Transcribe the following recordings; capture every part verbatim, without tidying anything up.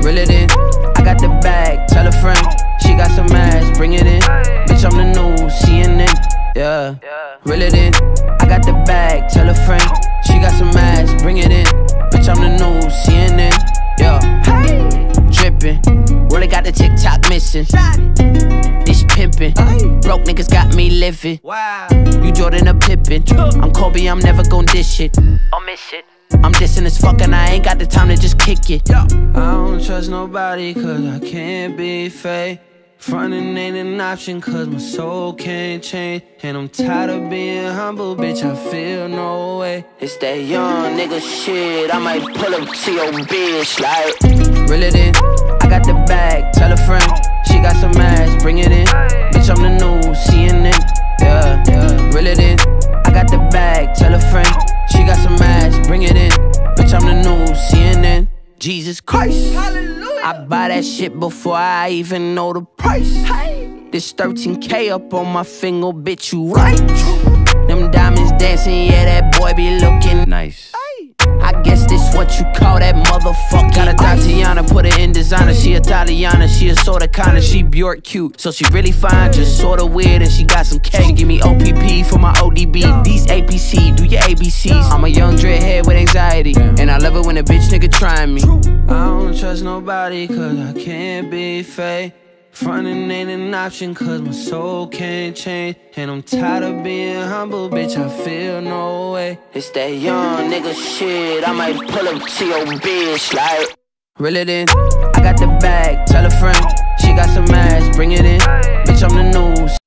Reel it in, I got the bag, tell a friend. She got some ass, bring it in. Bitch, I'm the new C N N, yeah. Reel it in, I got the bag, tell a friend. She got some ass, bring it in. Bitch, I'm the new C N N, yeah. Drippin', really got the TikTok missing. This pimpin', broke niggas got me living. You Jordan or Pippin', I'm Kobe, I'm never gon' dish it. I'll miss it. I'm dissing as fuck and I ain't got the time to just kick it. I don't trust nobody cause I can't be fake. Frontin' ain't an option cause my soul can't change. And I'm tired of being humble, bitch, I feel no way. It's that young nigga shit, I might pull up to your bitch like. Reel it in, I got the bag, tell a friend. She got some ass, bring it in. Bitch, I'm the new C N N, yeah, yeah. Reel it in, I got the bag, tell a friend. She got some ass, bring it in. Bitch, I'm the new C N N. Jesus Christ, hallelujah. I buy that shit before I even know the price. Hey. This thirteen K up on my finger, bitch, you right. Them diamonds dancing, yeah, that boy be looking nice. I guess this what you call that motherfucker. Got a Tatiana, put her in designer. She Italiana, she a sorta kinda. She Bjork cute, so she really fine, just sorta weird. And she got some K. She give me O P P for my O D B. These A P C, do your A B Cs. I'm a young dreadhead with anxiety, and I love it when a bitch nigga try me. I don't trust nobody cause I can't be fake. Frontin' ain't an option cause my soul can't change. And I'm tired of being humble, bitch, I feel no way. It's that young nigga shit, I might pull up to your bitch like. Reel it in, I got the bag, tell a friend. She got some ass, bring it in. Bitch, I'm the news.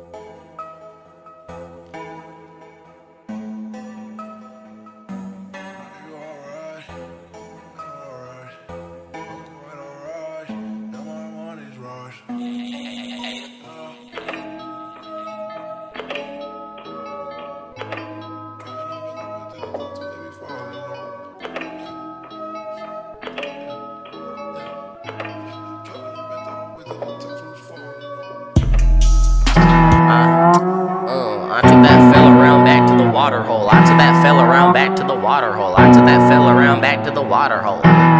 Water hole. I took that fell around back to the water hole. I took that fell around back to the water hole.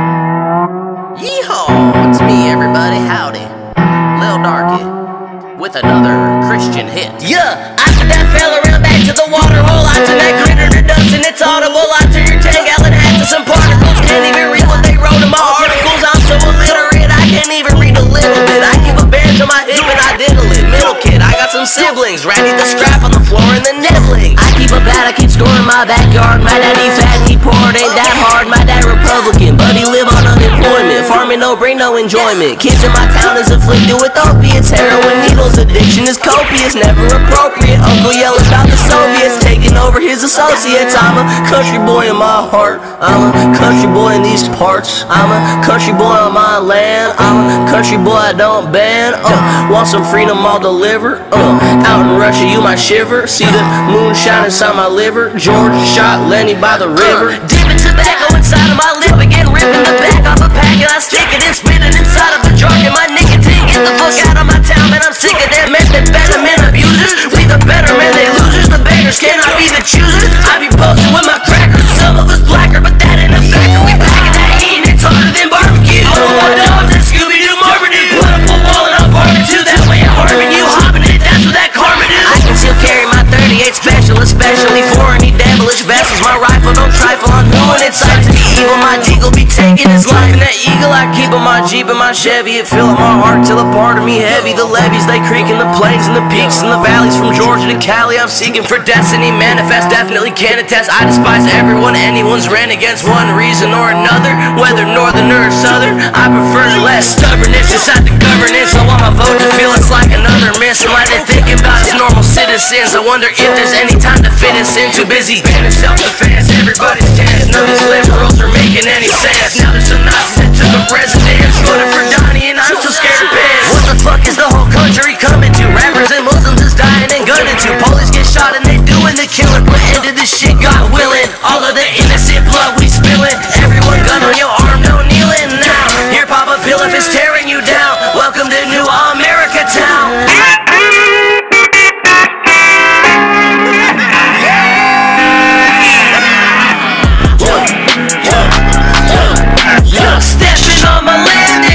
Yeehaw! It's me, everybody. Howdy. Lil Darky with another Christian hit. Yeah! I took that fell around back to the water hole. I took that critter to dust and it's audible. I took your ten gallon hat to some particles. Can't even read what they wrote in my articles. I'm so illiterate, I can't even read a little bit. I keep a band to my hip and I diddle it. Middle kid, I got some siblings. Ratty the strap on the floor and the nibbling. I keep a bat, I keep scoring my backyard. My daddy fat, he poor, it ain't that hard. My dad Republican, but he live on unemployment. Farming no bring no enjoyment. Kids in my town is afflicted with opiates. Heroin needles, addiction is copious, never appropriate. Uncle yell about the Soviets taking over his associates. I'm a country boy in my heart. I'm a country boy in these parts. I'm a country boy on my land. I'm a country boy, I don't ban. Uh, want some freedom, I'll deliver. Uh, out in Russia, you might shiver. See the moon shine inside my liver. George shot Lenny by the river. Uh, dipping tobacco inside of my lip again, ripping the back off a pack and I stick it and spit it inside of a jar. Get my nicotine, get the fuck out of my town, man. I'm sick of them methamphetamine abusers. We the better men, they losers. The beggars cannot be the choosers. I be posting with my crackers. Some of us blacker, but that ain't a factor. We packing that heat and it's harder than barbecue. Oh, my dogs and Scooby-Doo Marvin-Doo. Put up a wall and I'll barbecue. That way I'm harming you, hopping it. That's what that karma do. I can still carry my thirty-eight special, especially for any devilish vessels. My rifle don't trifle on who and it's sight to be evil. My deagle be taking his life. And that eagle I keep on my Jeep and my Chevy. It fill up my heart till a part of me heavy. The levees, they creak in the plains and the peaks and the valleys. From Georgia to Cali, I'm seeking for destiny. Manifest, definitely can attest. I despise everyone, anyone's ran against one reason or another. Whether northern or southern, I prefer less stubbornness inside the governance. I want my vote to feel it's like another miss. And why they thinking about us normal citizens. I wonder if there's any time to fit us in. Too busy banning self-defense, everybody's tense. None of these liberals are making any sense. Now there's some Nazis that took up residence. Voted for Donnie and I'm still scared of piss. What the fuck is the whole country coming to? Rappers and Muslims is dying and gunning to. Police get shot and they doing the killing. Put end to this shit, God willing. All of the innocent blood we spilling. Everyone gun on your arm, no kneeling now. Here pop a pill if it's tearing you down. Welcome to New America Town. Stepping on my land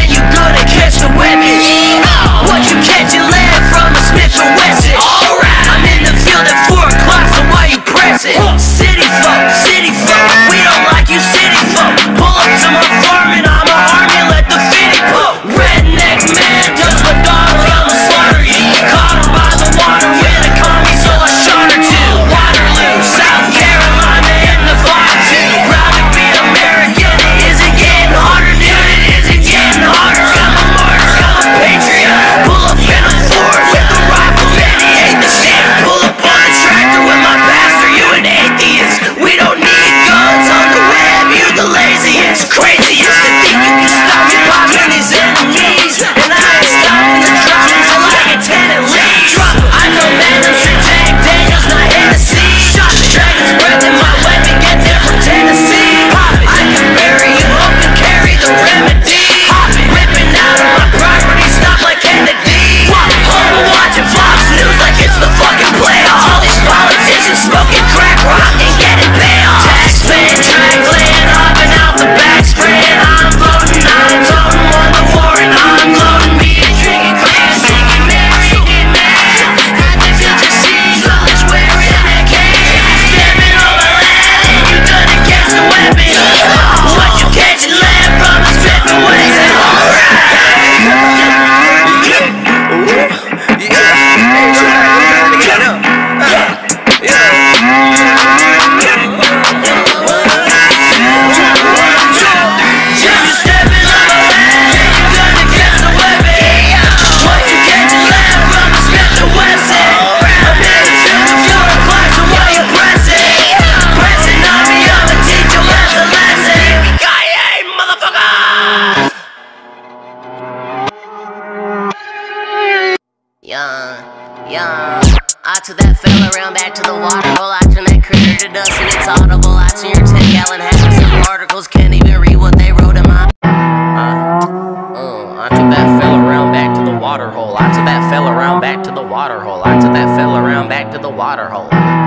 around back to the water hole. I turn that critter to dust and it's audible. I turn your ten gallon hat with some particles. Can't even read what they wrote in my. Uh, uh, I took that fell around back to the water hole. I took that fell around back to the water hole. I took that fell around back to the water hole.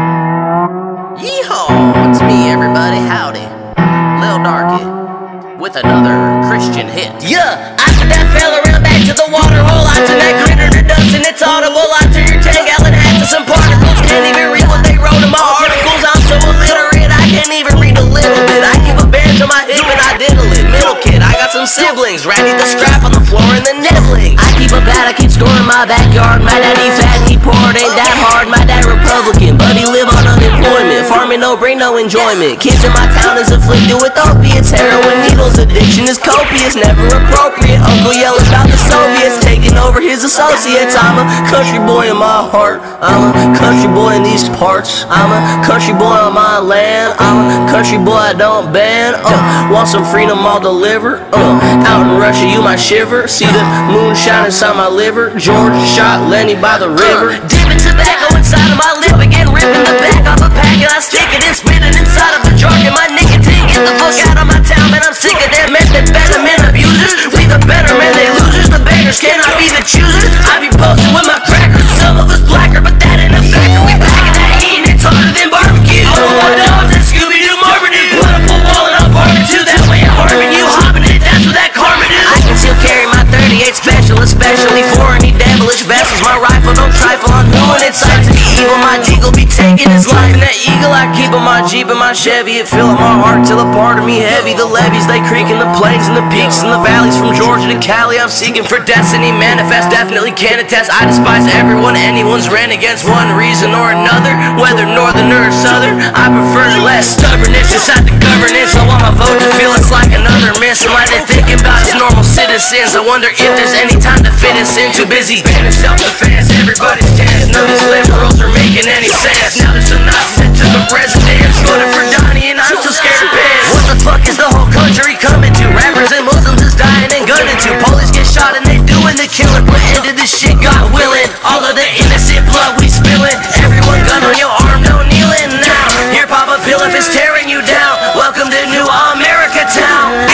Yeehaw! It's me, everybody. Howdy. Lil Darky with another Christian hit. Yeah, I took that fell around back to the water hole. I turn that critter to dust and it's audible. I turn your ten gallon hat to some particles. Can't even read what they wrote in my articles. I'm so illiterate, I can't even read a little bit. I keep a band on my hip and I diddle it. Middle kid, I got some siblings. Ratty the strap on the floor and the nibbling. I keep a bat, I keep scoring in my backyard. My daddy fat, he poor, it ain't that hard. My dad Republican, but he live on unemployment. Farming no bring no enjoyment. Kids in my town is afflicted with opiates. Heroin needles, addiction is copious, never appropriate. Uncle yelling about the Soviets taking over his associates. I'm a country boy in my heart. I'm a country boy in these parts. I'm a country boy on my land. I'm a country boy I don't ban. Uh, want some freedom, I'll deliver. Uh, out in Russia you might shiver. See the moon shine inside my liver. George shot Lenny by the river. Uh, dipping tobacco inside of my lip again, ripping the back off a pack and I stick it and spit it inside of a jar. Get my nicotine, get the fuck out of my town, man. I'm sick of them methamphetamine abusers. We the better man, they losers. The beggars cannot be the choosers. I be posting with my crackers, some of us blacker, but that ain't a factor. We packing that heat and it's harder than barbecue. Oh, what dogs and Scooby-Doo Marvin-Doo. Put up a wall and I'll barbecue that way I'm harming you. Hopping it, that's what that karma do. I can still carry my thirty-eight special, especially for any devilish vessels. My rifle don't trifle on who and it's sight to be evil. My Jeep will be taking his life. And that eagle I keep on my Jeep and my Chevy, it fill up my heart till a part of me heavy. The levees, they creak in the plains and the peaks and the valleys. From Georgia to Cali, I'm seeking for destiny. Manifest, definitely can attest. I despise everyone, anyone's ran against one reason or another. Whether northern or southern, I prefer less stubbornness inside the governance. I want my vote to feel it's like another miss. And like they're thinking about us normal citizens, I wonder if there's any time to fit us in. Too busy being self-defense, everybody's tense. None of these liberals are making any sense. Now there's some Nazis that took up residence. Voted for Donnie and I'm still scared of piss. What the fuck is the whole country coming to? Rappers and Muslims is dying and gunning to. Police get shot and they doing the killing. Put end to this shit, God willing. All of the innocent blood we spilling. Everyone gun on your arm, no kneeling now. Here pop a pill if it's tearing you down. Welcome to New America Town.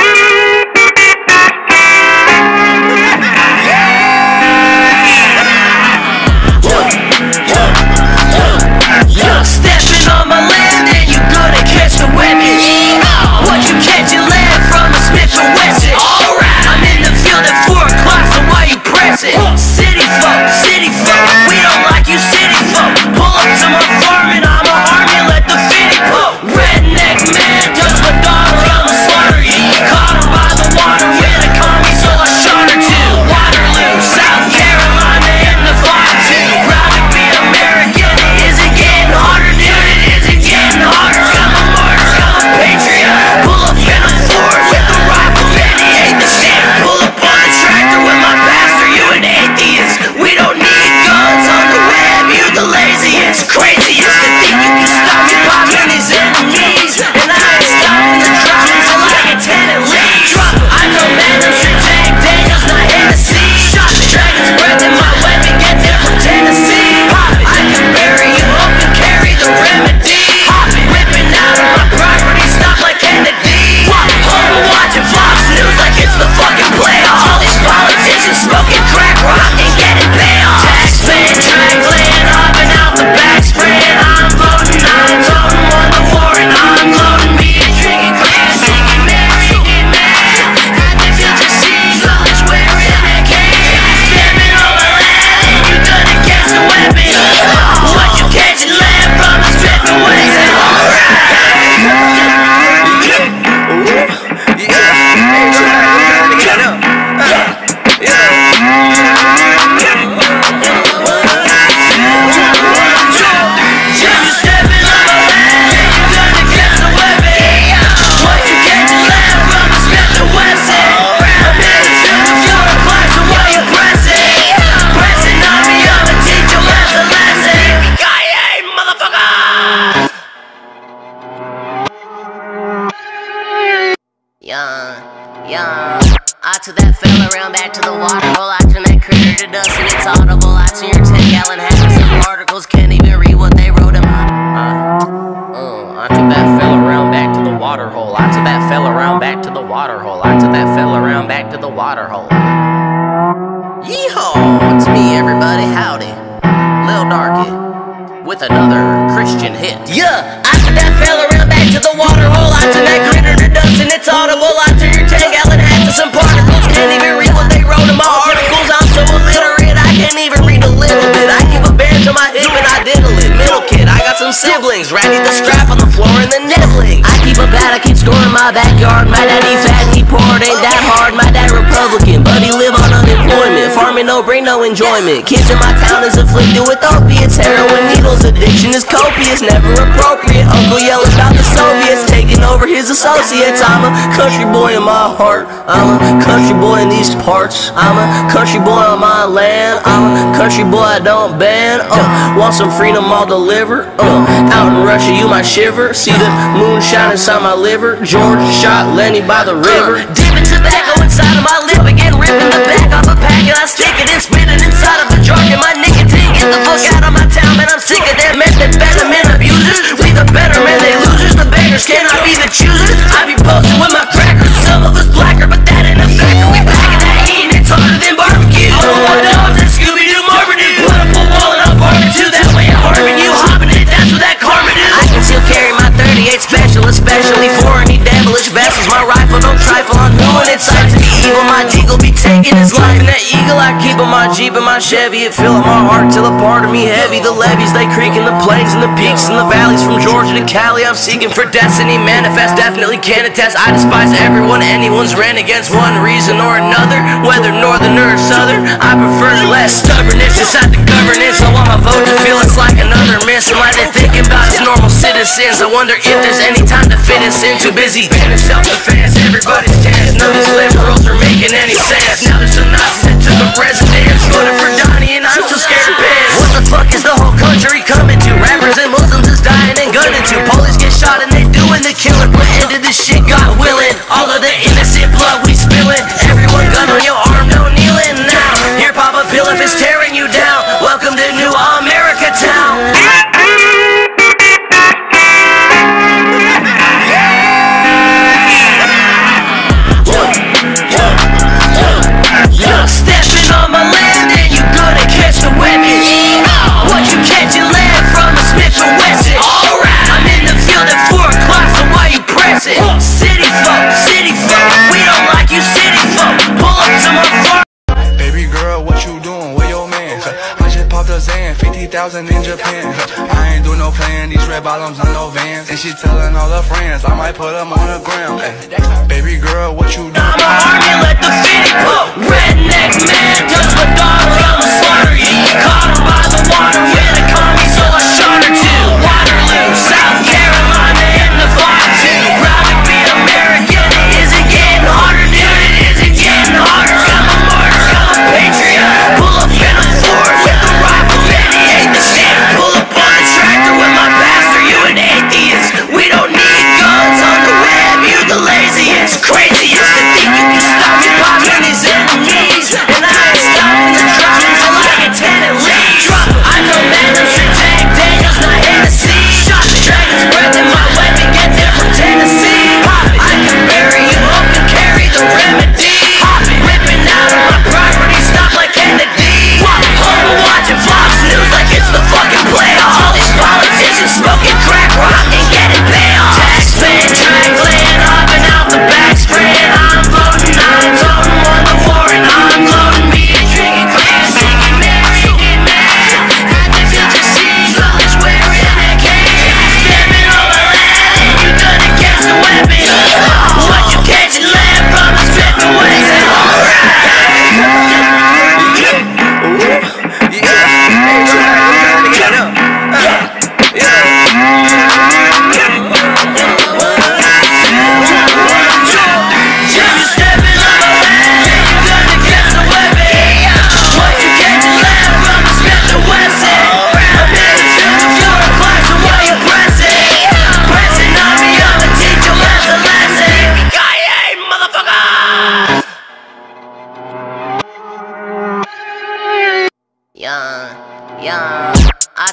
Stepping on my land and you gonna catch the weapon. What you catch in land from a Smith and Wesson. Alright, I'm in the field at four o'clock, so why you pressing? City folk, city folk, we don't like you city folk. Pull up to my farm and I'm a army, let the fitty poke. Redneck man, touch my daughter, I'ma slaughter you. Caught her by the water with a commie, so I shot her too. Waterloo, South Carolina, and Nevada too. Proud to be American, it isn't getting harder, dude, it isn't getting harder. I'm a martyr, I'm a patriot. Pull up in a Ford with a rifle, man, he ain't the shit. Pull up on the tractor with my pastor, you an atheist. We don't need guns on the web, you the laziest. Craziest to think you can stop me popping these enemies. And I ain't stopping the drop until I get ten at least. I know man, I'm sure Jack Daniels, not Hennessy. Shot the dragon's breath in my weapon, get there from Tennessee. I can bury you up and carry the remedy. Ripping out of my property, stop like Kennedy. Home watching Fox News like it's the fucking playoffs. All these politicians smoking crack rock and getting payoffs. Taxpaying, track laying up and out the back spraying. I'm voting, I'm voting, won the war and I'm loading me and drinking crack, singing Mary, getting mad. At the future scenes, all this wearing a cane. Stepping on my land, you gonna catch the weapon. What you catch in land from the Smith and Wesson. Yeah, yeah. I took that fell around back to the water hole. I turn that critter to dust and it's audible. I turn your ten gallon hat with some articles, can't even read what they wrote in my. Uh, uh, I took that fell around back to the water hole. I took that fell around back to the water hole. I took that fell around back to the water hole. Yeehaw! It's me, everybody. Howdy. Lil Darky with another Christian hit. Yeah, I took that fell around back to the water hole. I took that critter to dust and it's audible. I took your ten gallon hat to some particles. Can't even read what they wrote in my articles. I'm so illiterate, I can't even read a little bit. I keep a band on my hip and I diddle it. Middle kid, I got some siblings. Ratty the strap on the floor and the nibbling. I keep a bat, I keep storing my backyard. My daddy fat and he poor, it ain't that hard. My dad Republican, but he live on unemployment. Farming no bring no enjoyment. Kids in my town is afflicted with opiates. Heroin needles, addiction is copious, never appropriate. Uncle yelling about the Soviets taking over his associates. I'm a country boy in my heart. I'm a country boy in these parts. I'm a country boy on my land. I'm a country boy I don't ban. Uh, want some freedom, I'll deliver. Uh, out in Russia you might shiver. See the moon shine inside my liver. George shot Lenny by the river. Uh, dipping tobacco inside of my lip again, ripping the back off a pack and I stick it and spit it inside of a jar. Get my nicotine, get the fuck out of my town, man. I'm sick of them methamphetamine abusers. We the better man, they losers. The beggars cannot be the choosers. I be posting with my crackers. Some of us blacker, but that ain't a factor. We packing that heat and it's harder than barbecue. Oh, my dogs and Scooby-Doo Marmaduke. Put up a wall and I'll barbecue. That way I'm harming you, hopping it. That's what that karma do. I can still carry my thirty-eight special, especially for any devilish vessels. My rifle don't trifle on who and it's time to be evil. My Jeagle be taking his life. And that eagle I keep on my Jeep and my Chevy. It fill up my heart till a part of me heavy. The levees they creak and the plains and the peaks and the valleys from Georgia to Cali. I'm seeking for destiny, manifest, definitely can't attest. I despise everyone, anyone's ran against one reason or another, whether northern or southern. I prefer less stubbornness inside the governance. I want my vote to feel it's like another miss. And like they thinking about as normal citizens. I wonder if there's any time to fit us in. Too busy being in self-defense, everybody's tense. None of these liberals are making any sense. Now there's some Nazis that took up residence, voted for Donnie and I'm still scared of piss. What the fuck is the whole country coming to? Rappers and Muslims is dying and gunning to. Police get shot and they doing the killing. Put end to this shit, God willing. All of the innocent blood we spilling. Everyone gun on your arm, no kneeling now. Here pop a pill if it's tearing you down. Welcome to New America Town. Stepping on my land and you gonna catch the weapon. What you catch you land from a Smith and Wesson. Alright, I'm in the field at four o'clock, so why you pressing? City folk, city folk, we don't like you city folk. Pull up to my farm. Baby girl, what you doing? Where your man? I just popped a Zan, fifty thousand in Japan. I ain't doing no playing, these red bottoms on no Vans. And she telling all her friends, I might put them on the ground. Baby girl, what you doing? I'm a army, let the fitty poke. Redneck man, touch my daughter, I'ma slaughter you. Caught her by the water with a commie, so I shot her too. Waterloo, South Carolina, in the fire too. Proud to be American, is it getting harder, dude? It isn't getting harder. I'm a martyr, I'm a patriot. Pull up in a Ford with a rifle, man, he ain't the shit. Pull up on the tractor with my pastor, you an atheist. We don't need guns on the web, you the laziest, craziest. To think you can stop me popping these enemies. And I ain't stopping the drop until I get ten at least. I know man, I'm sure Jack Daniels, not Hennessy. Shot the dragon's breath in my weapon, get there from Tennessee. I can bury you up and carry the remedy. Ripping out of my property, stop like Kennedy. Home watching Fox News like it's the fucking playoffs. All these politicians smoking crack rock and getting payoff. Taxpaying, track laying, hopping out the back, spraying. I'm voting, I'm voting, won the war and I'm loading me and drinking clean, singing Mary, get mad. At the future scene, college wearing a cane. Stepping on my land, you gonna catch the weapon. What you catch and land from a Smith and Wesson. Yeah, yeah, I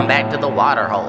around back to the water hole.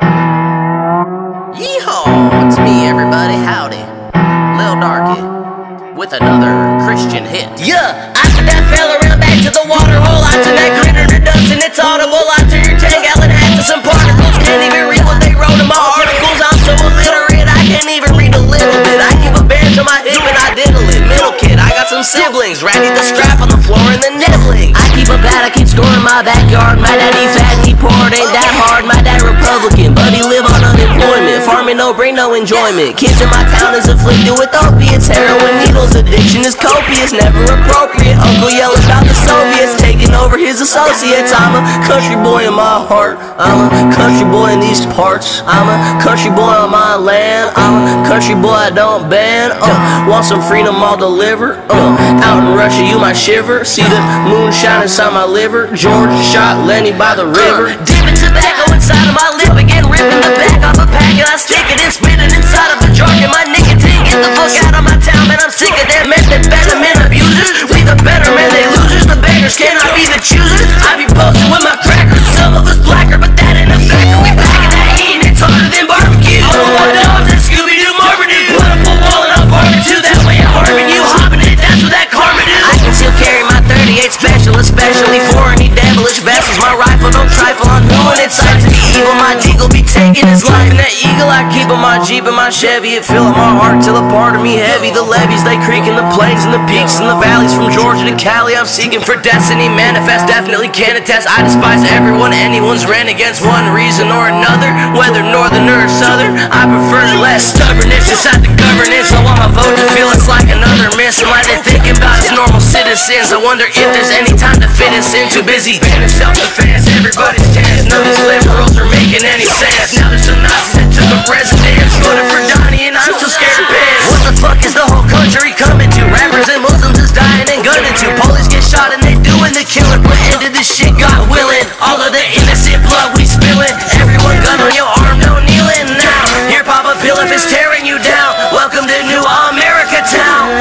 Yeehaw! It's me, everybody, howdy. Lil Darky, with another Christian hit. Yeah, I took that fell around back to the water hole. I took that critter to dust and it's audible. I took your ten gallon hat to some particles. Can't even read what they wrote in my articles. I'm so illiterate, I can't even read a little bit. I keep a band on my hip and I diddle it. Middle kid, I got some siblings, ready to strap on the floor and the nibbling. I keep a bat, I keep store in my backyard. My daddy fat and he poor, it ain't that hard. My dad Republican, but he live on unemployment. Farming no bring no enjoyment. Kids in my town is afflicted with opiates. Heroin needles, addiction is copious, never appropriate. Uncle yelling about the Soviets taking over his associates. I'm a country boy in my heart, I'm a country boy in these parts. I'm a country boy on my land, I'm a country boy I don't ban. uh, Want some freedom, I'll deliver. uh, Out in Russia you might shiver, see the moon shine inside my liver. George shot Lenny by the river. uh, Dipping tobacco inside of my lip again, ripping the back off a pack and I stick it and spit it inside of a jar. Get my nicotine, get the fuck out of my town, man, I'm sick of them methamphetamine abusers. We the better men, they losers, the beggars cannot be the choosers. I be posting with my crackers, some of us blacker, but that ain't a factor. We packing that heat and it's harder than barbecue. Oh, my dogs and Scooby-Doo Marmaduke. Put up a wall and I'll barbecue, that way I'm harming you. Hopping it, that's what that karma do. I can still carry my thirty-eight special, especially for any devilish vessels. My rifle don't trifle on who and it's time to be evil. My eagle be taking his life. And that eagle I keep on my Jeep and my Chevy, it fill up my heart till a part of me heavy. The levees, they creak in the plains and the peaks and the valleys. From Georgia to Cali, I'm seeking for destiny. Manifest, definitely can attest. I despise everyone, anyone's ran against one reason or another. Whether northern or southern, I prefer less stubbornness inside the governance. I want my vote to feel it's like another miss. And like they thinking about as normal citizens, I wonder if there's any time to fit us in. Too busy banning self-defense, everybody's tense. None of these liberals are making any sense. Now there's some Nazis that took up residence, voted for Donnie and I'm still scared of piss. What the fuck is the whole country coming to? Rappers and Muslims is dying and gunning to. Police get shot and they doing the killing. Put end to this shit, God willing. All of the innocent blood we spilling. Everyone gun on your arm, no kneeling now. Here pop a pill if it's tearing you down. Welcome to New America Town.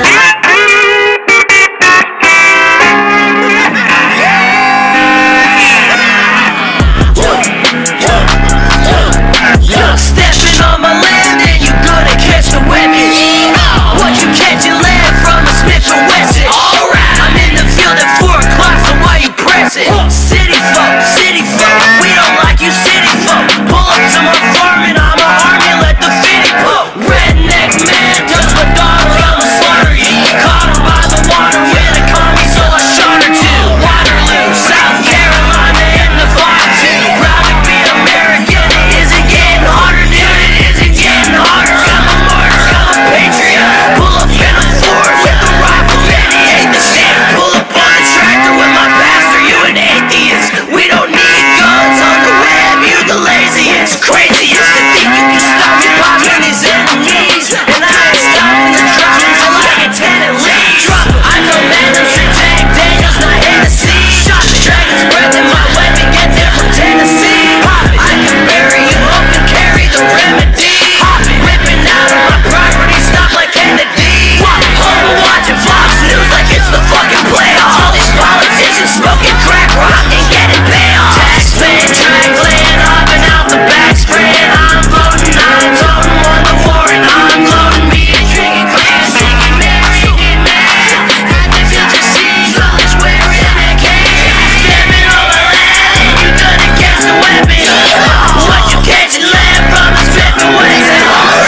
Stepping on my land and you gonna catch the weapon. What you catch in land from a Smith and Wesson. Alright, I'm in the field at four o'clock, so why you pressing? City folk, city folk, we don't like you city folk. Pull up to my farm and I'm a army, let the fitty poke. Redneck man, touch my daughter, I'ma slaughter you. Caught her by the water with a commie, so I shot her too. Waterloo, South Carolina in the fire too. Proud to be American, is it getting harder, dude? It isn't getting harder. I'm a martyr, I'm a patriot. Pull up in a Ford with a rifle, man, he ain't the shit. Pull up on the tractor with my pastor, you an atheist. We don't need guns on the web, you the laziest, craziest. To think you can stop me popping these enemies, and I ain't stopping the drop until I get ten and leave. I know man, I'm sure Jack Daniels not Hennessy. Shot the dragon's breath in my weapon, get there from Tennessee. I can bury you up and carry the remedy. Ripping out of my property, stop like Kennedy. Home watching Fox News like it's the fucking playoffs. All these politicians smoking crack rock and getting payoffs. Taxpaying, track laying up and out the back spraying. I'm voting, I'm voting, won the war and I'm loading me and drinking clean, singing mad, singing mad. Got the future scenes, all is wearing a cane. Stepping on my land and you gonna catch the weapon. What you catch in land from a Smith and Wesson.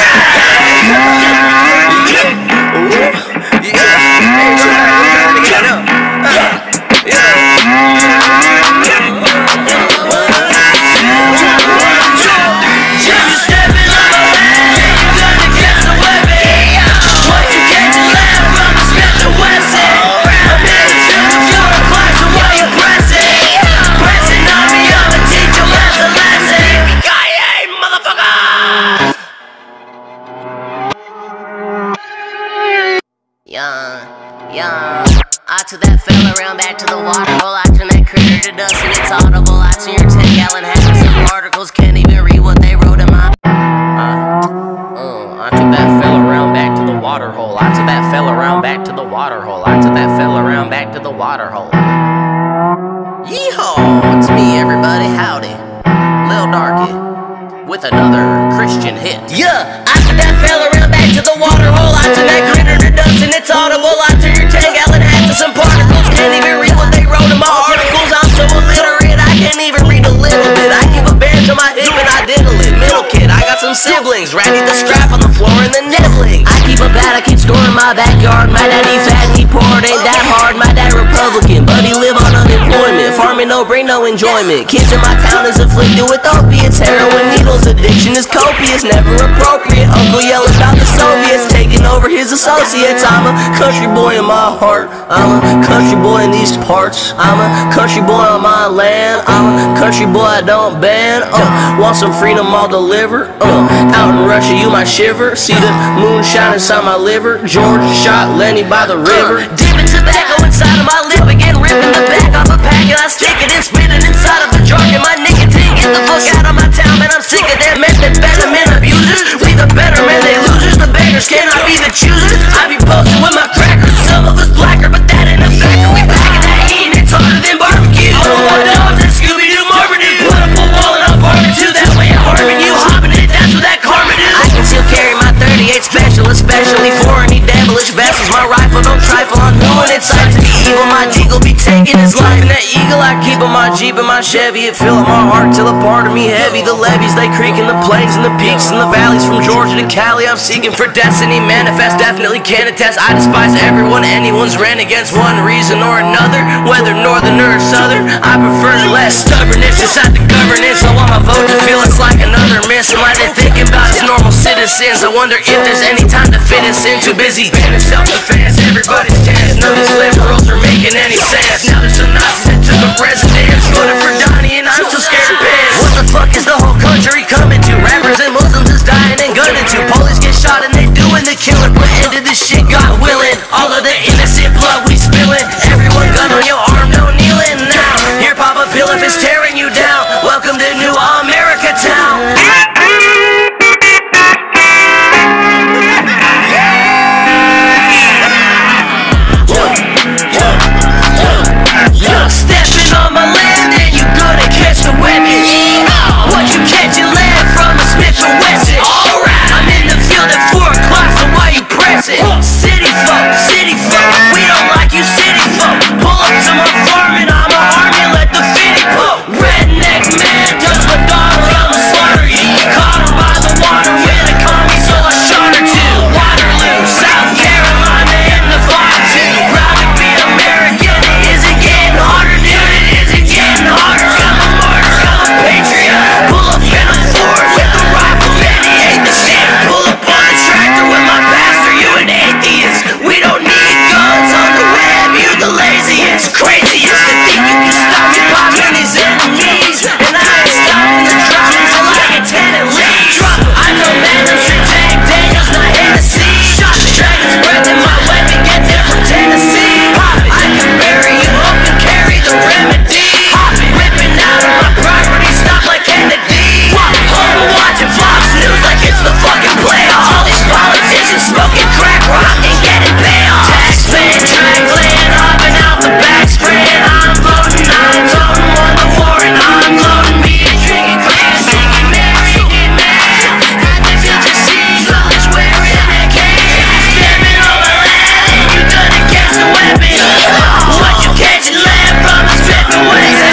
Yeah, yeah. I took that fell around back to the water hole. I turned that critter to dust and it's audible. I turn your ten gallon hat with some articles. Can't even read what they wrote in my. Uh, uh, I took that fell around back to the water hole. I took that fell around back to the water hole. I took that fell around back to the water hole. Yeehaw! It's me, everybody, howdy. Lil Darky with another Christian hit. Yeah, I took that fella around back to the water hole. I turn that critter to dust and it's audible. I turn your ten gallon hat to some particles. Can't even read what they wrote in my articles. I'm so illiterate, I can't even read a little bit. I keep a band to my hip and I diddle it. Middle kid, I got some siblings, ready to strap on the floor and the nibbling. I keep a bat, I keep storing my backyard. My daddy fat and he poor, it ain't that hard. My dad Republican, but he live on unemployment. Farming no bring no enjoyment. Kids in my town is afflicted with opiates. Heroin needles, addiction is copious, never appropriate. Uncle yelling about the Soviets taking over his associates. I'm a country boy in my heart, I'm a country boy in these parts. I'm a country boy on my land, I'm a country boy I don't ban. uh, Want some freedom, I'll deliver. uh, Out in Russia you might shiver, see the moon shine inside my liver. George shot Lenny by the river. uh, Dipping tobacco inside of my lip again, ripping the back off a pack and I stick it and spit it inside of a jar. Get my nicotine, get the fuck out of my town, man, I'm sick of them methamphetamine abusers. We the better men, they losers, the beggars cannot be the choosers. I be posting with my crackers, some of us blacker, but that ain't a factor. We packing that heat and it's harder than barbecue. Oh, my dogs and Scooby-Doo Marmaduke. Put up a wall and I'll barbecue, that way I'm harming you. Hopping it, that's what that karma do. I can still carry my thirty-eight special, especially for any devilish vessels. My rifle don't trifle on who and it's time to be evil. My eagle be taking his life. And that eagle I keep on my Jeep and my Chevy, it fill up my heart till a part of me heavy. The levees they creak and the plains and the peaks and the valleys from Georgia to Cali. I'm seeking for destiny, manifest, definitely can attest. I despise everyone, anyone's ran against one reason or another, whether northern or southern. I prefer less stubbornness inside the governance. I want my vote to feel it's like another miss. And like they thinking about as normal citizens, I wonder if there's any time to fit us in. Too busy banning self-defense, everybody's tense. None of these liberals are making any sense. Now there's some Nazis that took up residence, voted for Donnie and I'm still scared of piss. What the fuck is the whole country coming to? Rappers and Muslims is dying and gunning to. Police get shot and they doing the killing. Put end to this shit, God willing. All of the innocent blood we spilling. Everyone gun on your arm, no kneeling now. Here pop a pill if it's tearing you down. Welcome to New America Town. Stepping on my land and you gonna catch the weapon. What you catch in land from a Smith and Wesson. Alright, I'm in the field at four o'clock, so why you pressing? City folk, city folk, we don't like you city folk. Pull up to my farm and I'm a army, let the fitty poke. Redneck man, touch my daughter, I'ma slaughter you. Caught her by the water with a commie, so I shot her too. Waterloo, South Carolina in the fire too. Proud to be American, is it getting harder, dude? It isn't getting harder. I'm a martyr, I'm a patriot. Pull up in a Ford with a rifle, man, he ain't the shit. Pull up on the tractor with my pastor, you an atheist. We don't need guns on the web, you the laziest. Craziest to think you can stop me popping these enemies. And I ain't stopping the drums until I get ten and leave. I know man, I'm sure Jack Daniels, not Hennessy. Shot the dragon's breath in my weapon, get there from Tennessee. I can bury you up and carry the remedy. Ripping out of my property, stop like Kennedy. Home watching Fox News like it's the fucking playoffs. All these politicians smoking crack rock and getting payoff. Taxpaying, track laying up and out the back spraying. I'm voting, I'm voting, won the war and I'm loading me and drinking clean, drinking mad, drinking mad. And if you just see college wearing that cane, stepping on my land and you gonna catch the weapon. What you catching land from a Smith and Wesson.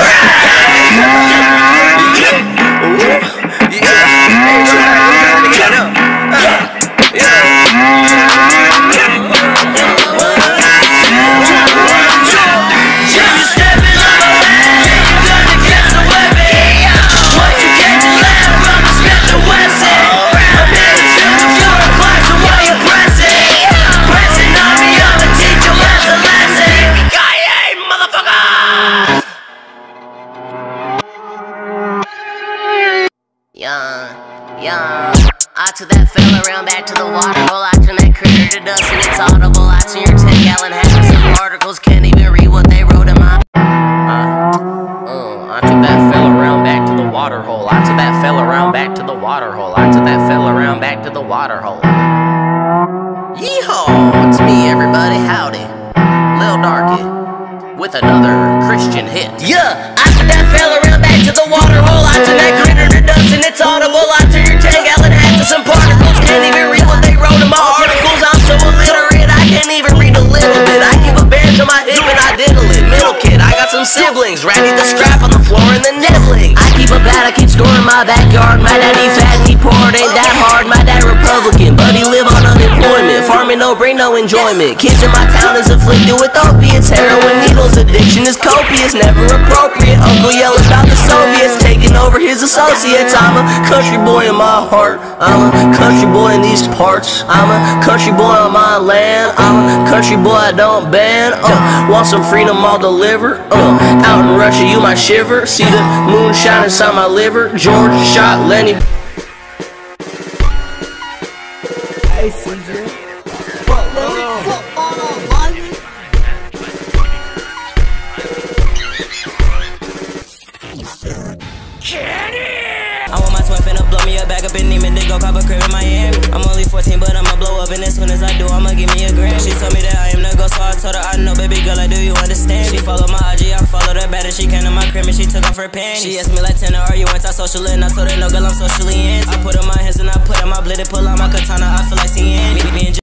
Yeah, yeah. I took that fella around back to the water hole. I turned that critter to dust and it's audible. I turn your ten gallon hat with some articles. Can't even read what they wrote in my. Uh, uh, I took that fella around back to the water hole. I took that fella around back to the water hole. I took that fella around back to the water hole. Yeehaw! It's me, everybody. Howdy. Lil Darky. With with another Christian hit. Yeah, I took that fella around back to the water hole. I turn that critter to dust and it's audible. I turn your tank gallon hat to some particles. Can't even read what they wrote in my articles. I'm so illiterate, I can't even read a little bit. I keep a band to my hip and I diddle it. Middle kid, I got some siblings. Ratty the strap on the floor and the nibbling. I keep a bat, I keep scoring my backyard. My daddy fat and he poor, it ain't that hard. My dad Republican, but he live on unemployment. Farming no bring no enjoyment. Kids in my town is afflicted with opiates. Heroin needles, addiction is copious, never appropriate. Uncle yell about the Soviets taking over his associates. I'm a country boy in my heart. I'm a country boy in these parts. I'm a country boy on my land. I'm a country boy, I don't ban. Uh, want some freedom, I'll deliver. Uh, out in Russia, you might shiver. See the moon shine inside my liver. George shot Lenny. Hey, C J. I want my twin finna blow me up back up in Neiman to go cop a crib in Miami. I'm only fourteen, but I'ma blow up, and as soon as I do, I'ma give me a gram. She told me that I am the ghost, so I told her I know, baby girl, like, do you understand? She followed my I G, I followed her better. She came to my crib and she took off her panties. She asked me like, Tanner, are you anti-social? And I told her no, girl, I'm socially anti. I put on my hands and I put on my blade, pull out my katana, I feel like seeing me.